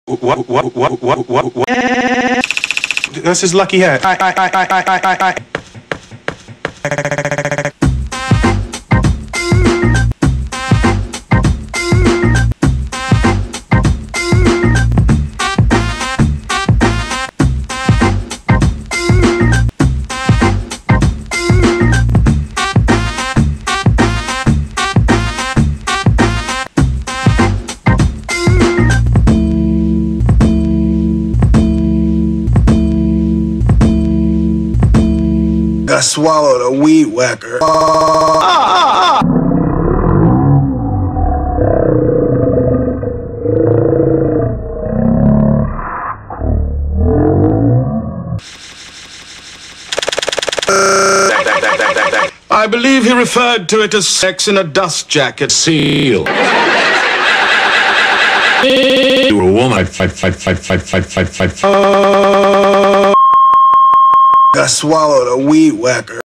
What? That's his lucky hat. I swallowed a weed whacker. I believe he referred to it as sex in a dust jacket. Seal. You were a woman. Fight. I swallowed a weed whacker.